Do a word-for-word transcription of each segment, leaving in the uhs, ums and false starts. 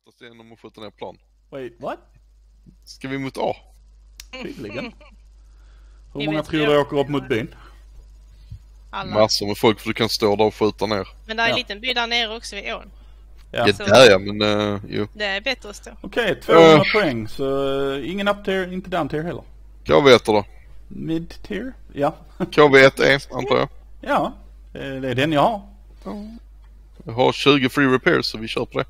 smartast genom att skjuta ner plan. Wait, what? Ska vi mot A? Tydligen. Hur många tror du åker upp mot byn? Alla. Massor med folk, för du kan stå där och skjuta ner. Men det är en Ja. liten by där nere också vid ån. Ja. Ja, där ja, men uh, jo. Det är bättre att stå. Okej, okay, tvåhundra Uh. poäng. Så uh, ingen up tier, inte down tier heller. K V ett då? Mid tier? Ja. K V ett är, antar jag. Ja, det är den jag har. Jag har tjugo free repairs, så vi kör på det.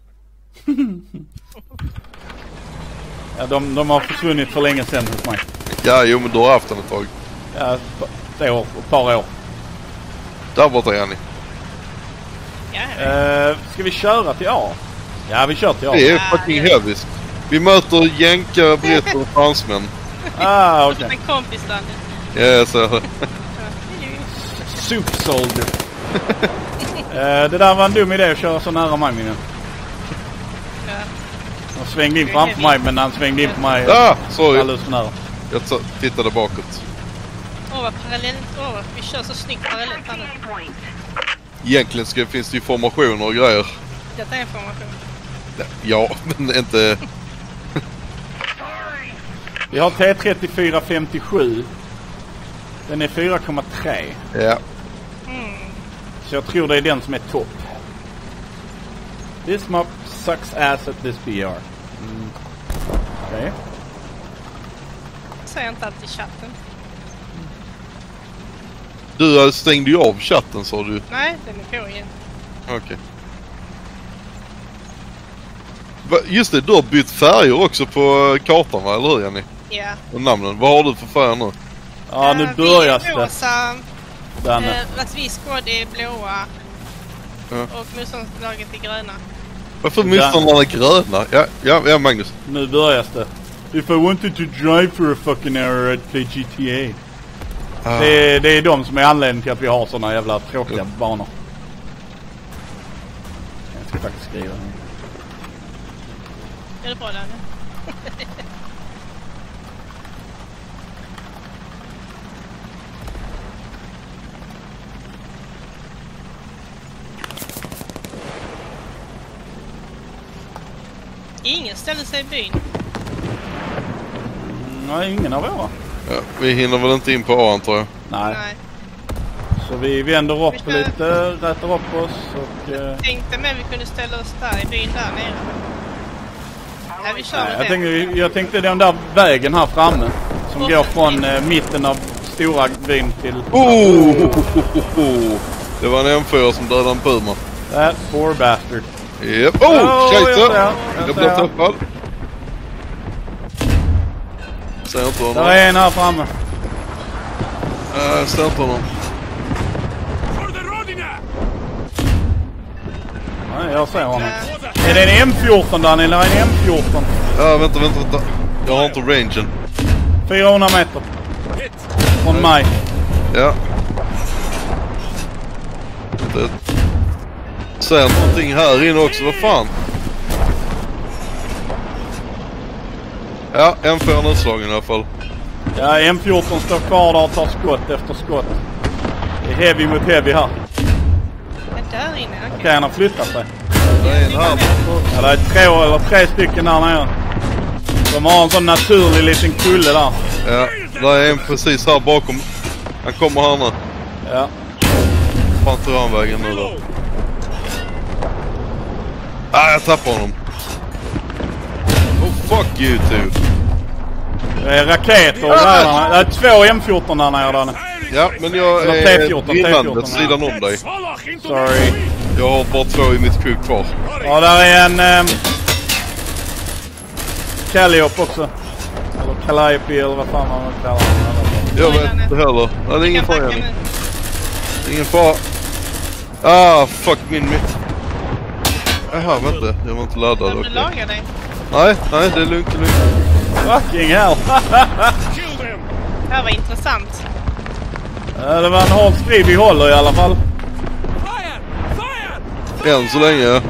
Ja, de, de har försvunnit för länge sedan hos mig. Ja, jo, men du har haft den ett tag. Ja, ett år, ett par år. Där borta är ni. Ja, Uh, ska vi köra till A? Ja, vi kör till A. Det är fucking heavies. Vi möter jänkar, britter och fransmän. Ah, okay. okej. Som en kompis där nu. Ja, så. Soup soldier. uh, det där var en dum idé att köra så nära mig, min. Ja. Han svängde in framför mig, men han svängde in på mig. Ah, sorry. Alldeles för nära. Jag t- tittade bakåt. Åh, vad parallellt. Åh, vad vi kör så snyggt parallellt här nu. Egentligen ska, finns det ju formationer och grejer. Detta är information. Ja, men inte... Vi har T trettiofyra femtiosju. Den är fyra komma tre. Ja. Mm. Så jag tror det är den som är topp. This map sucks ass at this B R. Mm. Okej. Okay. Säger inte allt i chatten. Du stängde ju av chatten, sa du. Nej, den är på igen. Okej. Okay. Just det, du har bytt färger också på kartan, va? Eller hur, Jenny? Ja. Och namnen. Vad har du för färger nu? Ja, nu Uh, börjar vi är det. rosa. Den. Uh, Latvia squad är blåa. Ja. Och motståndslaget är gröna. Varför motståndarna är gröna? Ja, ja, ja, Magnus. Nu börjar det. If I wanted to drive for a fucking hour I'd play G T A. Ah. Det, är, det är de som är anledningen till att vi har såna jävla tråkiga Ja. banor. Jag ska faktiskt skriva den. Är det bra, Danne? Ingen ställer sig i byn. Nej, ingen av våra. Ja, vi hinner väl inte in på A, antar jag. Nej. Nej. Så vi vänder upp Vi ska- lite, rätar upp oss och... Eh, Tänkte med vi kunde ställa oss där i byn där nere. Ja, vi kör nej, jag, det. tänkte, jag tänkte den där vägen här framme som går från eh, mitten av stora byn till... Oh! Det var en M fyra som dödade en puma. That poor bastard. Yep. Oh, Oh, jag scheisse! ser, jag Jag ser. blev träffad. Ser inte honom. Där är en här framme. Jag ser inte honom. Nej, jag ser honom. Är det en M fjorton där eller en M fjorton? Ja, vänta, vänta, vänta. Jag har inte rangen. fyrahundra meter. Från mig. Ja. Det ser någonting här inne också, vad fan? Ja, M fyra är utslagen i alla fall. Ja, M fjorton står kvar där och tar skott efter skott. Det är heavy mot heavy här. Ja, där inne, okej. Okej, han har flyttat sig. Det är en här. Ja, det är två eller tre stycken där nere. De har en sån naturlig liten kulle där. Ja, där är en precis här bakom. Han kommer här nu. Ja. Fan, tar han vägen nu då? Ah, jag tappar honom. Oh, fuck you two. Det är raketer och grejer. Det är två M fjorton där nere där. Ja, men jag Eller är T fjorton, T vinnande fjorton, sidan om dig. Sorry. Jag har bara två i mitt kuk kvar. Ja, där är en... Um, Calliope också. Eller Calliope eller vad fan man kallar den. Jag vet inte heller. Det är ingen fara. Ingen fara. Ah, fuck min mitt. Jaha, vänta. Jag var inte laddad. Kan du Okay. laga dig? Nej, nej, det är lugnt, det är lugnt. Fucking hell. Det här var intressant. Ja, det var en hård strid vi håller i alla fall. Än så länge.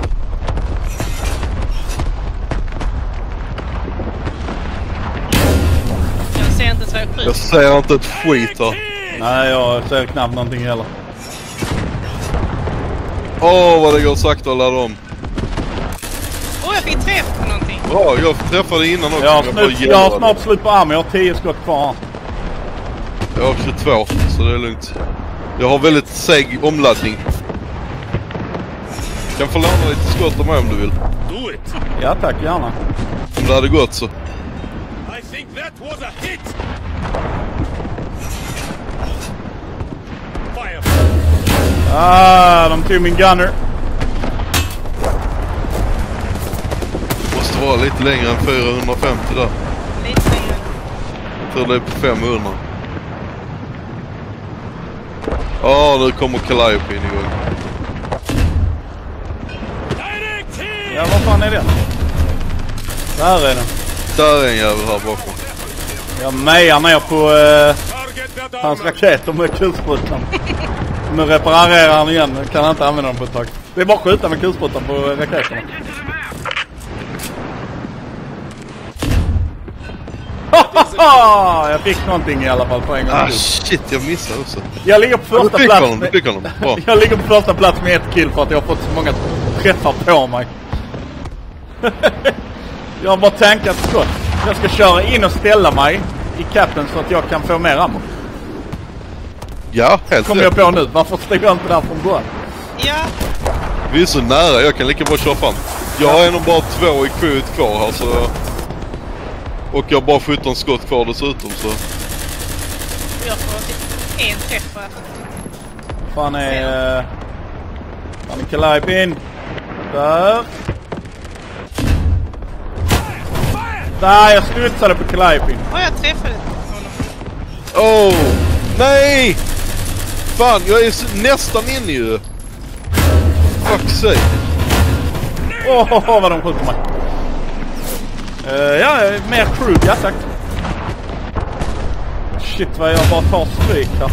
Jag ser inte så jag skjuter. Jag ser inte ett skit här. Nej, jag ser knappt någonting heller. Åh, oh, vad det går sakta att ladda om. Åh, jag fick träff på någonting. Bra, jag träffade innan också. Jag har, jag, snart, jag har snart slut på arm. Jag har tio skott kvar. Jag har tjugotvå, så det är lugnt. Jag har väldigt seg omladdning. Kan få låna lite skott av mig om du vill. Do it. Ja tack, gärna. Om det hade gått så. I think that was a hit. Fire. Ah, de tog min gunner. Måste vara lite längre än fyrahundrafemtio där. Lite längre. Jag tror det är på femhundra. Ja, nu kommer Calliope igång. Ja, vad fan är den? Där är den. Där är en jävel här bakom. Jag mejar ner på eh, hans raketer med kulsprutan. Nu reparerar han igen. Jag kan inte använda dem på ett tag. Det är bara att skjuta med kulsprutan på raketerna. Jag fick någonting i alla fall på en gång. Ah shit, jag missade också. Jag ligger på första du plats honom, med, du fick honom. Bra. Jag ligger på första plats med ett kill för att jag har fått så många träffar på mig. Jag har bara tankat skott. Jag ska köra in och ställa mig i capen så att jag kan få mer ammo. Ja, helt Kommer jag på nu. Varför stod jag inte där från början? Ja. Vi är så nära, jag kan lika bra köra fram. Jag har ändå bara två i crewet kvar här så... Och jag har bara sjutton skott kvar dessutom så... Jag får typ en träff. Fan är... Uh, fan är Calliope in. Där. Där, jag studsade på Calliope. Ja, jag träffade honom. Oh! Nej! Fan, jag är nästan inne ju. Fuck sake. Åh, oh, oh, vad de skjuter mig. Uh, ja, mer crew, ja tack. Shit, vad jag bara tar stryk här.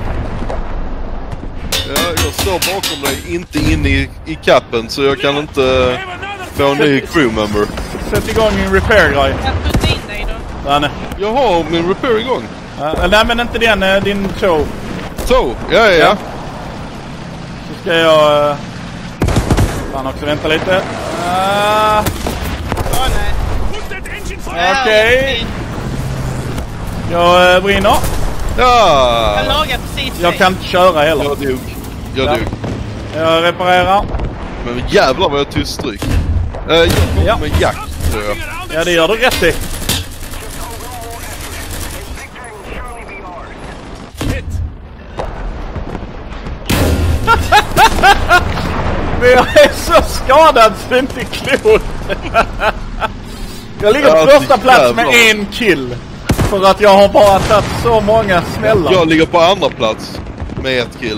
Ja, jag står bakom dig, inte inne i, i capen så jag kan inte få en ny crewmember. Sätt igång en repair-grej. Jag puttar in dig då. Ja, nej. Jag har min repair igång. Uh, nej, men inte den, uh, din show. Så, ja, ja, ja. Så ska jag... Uh, fan också vänta lite. Uh, Åh, nej. Okej. Okay. Jag uh, brinner. Ja! Jag lagar precis. Jag kan inte köra heller. Jag dog. Jag ja. dog. Jag reparerar. Men jävlar vad jag tog stryk. Uh, jag kommer ja. med jakt, tror jag. Ja, det gör du rätt i. Men jag är så skadad så det inte är klokt. Jag ligger på ja, första plats med en kill. För att jag har bara tagit så många smällar. Jag ligger på andra plats med ett kill.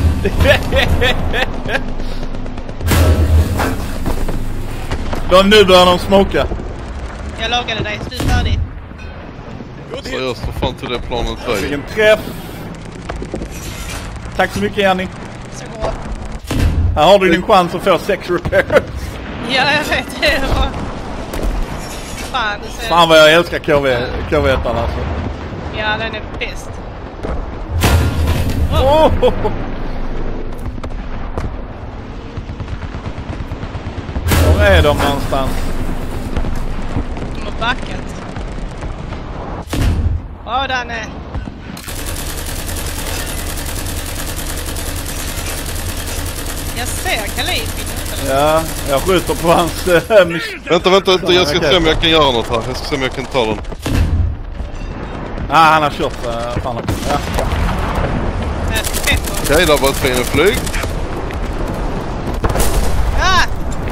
Då nu börjar de smoka. Jag lagade dig, så du är färdig. Seriöst, vad fan till det planet väg? Vilken träff. Tack så mycket, Jenny. Så bra. Här har du din chans att få sex repairs. Ja, jag vet det. Var... Fan, det ser... Fan vad jag älskar K V ett alltså. Ja, den är bäst. Oh. Oh. Var är de någonstans? De har backat. Åh, den är... Jag ser Calliope. Ja, jag skjuter på hans... Äh, vänta, vänta, vänta. Jag ska se om jag kan göra något här. Jag ska se om jag kan ta den. Ah, han har kört. Uh, fan, ja. Okej, okay, där var ett fint flyg. Ah!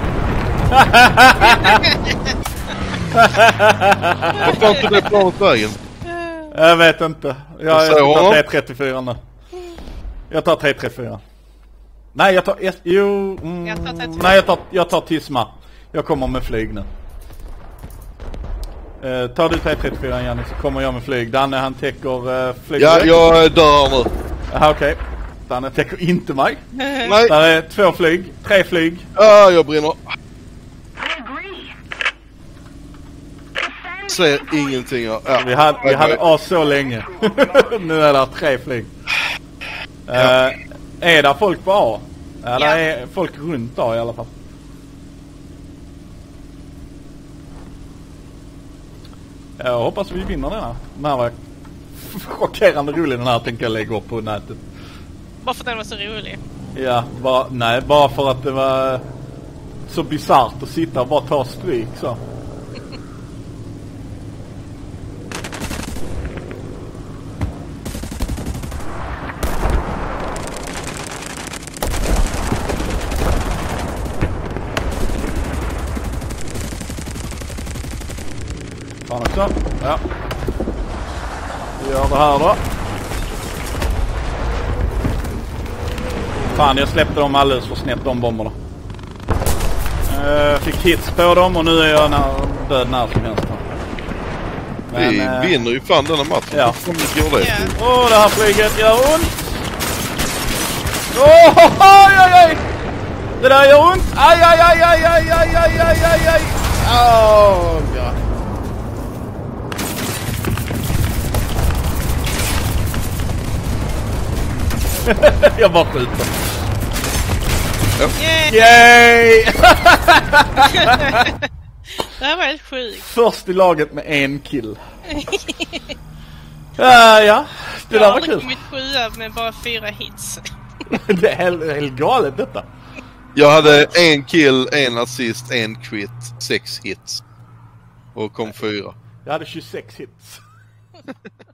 Vad fan tog det planet vägen? Jag vet inte. Jag, jag tar tre trettiofyra nu. Jag tar tre trettiofyra. Nej, jag tar... Jo... Mm, jag tar nej, jag tar, jag tar Tisma. Jag kommer med flyg nu. Uh, tar du tre trettiofyra, Janne, så kommer jag med flyg. Danne, han täcker uh, flyg. Ja, jag är dör nu. Aha, okej. Okay. Danne täcker inte mig. Nej. Där är två flyg. Tre flyg. Ja, ah, jag brinner. Ser ingenting. Ja. Vi hade, vi hade A så länge. Nu är det tre flyg. Uh, ja. Är det folk på A? Eller ja. Är folk runt A i alla fall? Jag hoppas vi vinner den här. Den här var chockerande rolig, den här tänker jag lägga upp på nätet. Bara för att den var så rolig. Ja, bara, nej, bara för att det var så bizarrt att sitta och bara ta stryk så. Fan också. Ja. Vi gör det här då. Fan, jag släppte dem alldeles för snett, de bomberna. Jag fick hits på dem och nu är jag när, död när som helst. Men, vi äh, vinner ju fan denna matchen. Ja. Åh, yeah. oh, det här flyget gör ont. Åh, oh, aj, aj, aj. Det där gör ont. Aj, aj, aj, aj, aj, aj, aj, aj, aj, aj. Åh, ja. Jag bara skjuter. Yay! Yay! Det här var helt sjukt. Först i laget med en kill. uh, ja, det där var kul. Jag har kommit sjua med bara fyra hits. Det är helt, helt galet detta. Jag hade en kill, en assist, en quit, sex hits. Och kom fyra. Jag hade tjugosex hits.